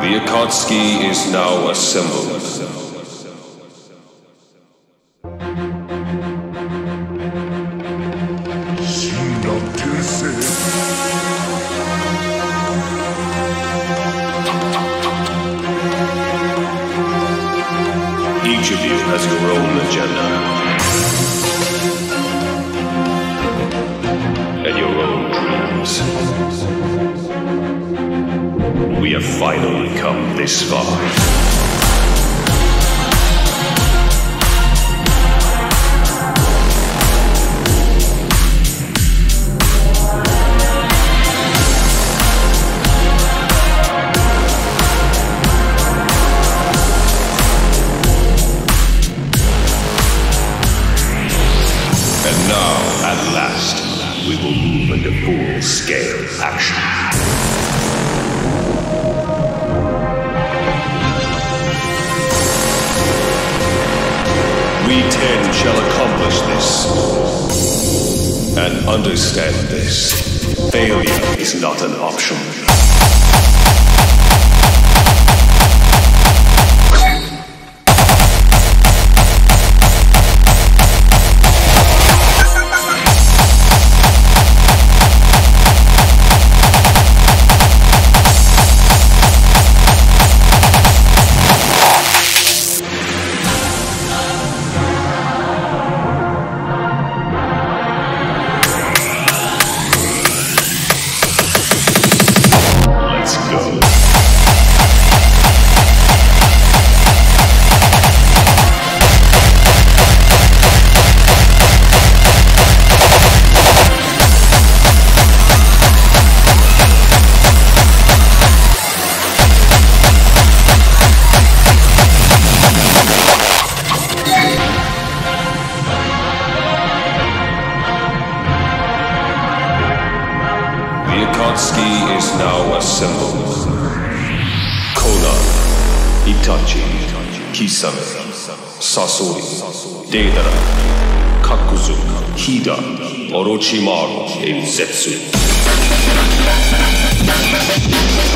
The Akatsuki is now assembled. Shinra Tensei. Each of you has your own agenda. And your own dreams. We have finally come this far. And now, at last, we will move into full-scale action. We 10 shall accomplish this. And understand this. Failure is not an option. The Akatsuki is now assembled. Conan, Itachi, Kisame, Sasori, Deidara, Kakuzu, Hida, Orochimaru, and Zetsu.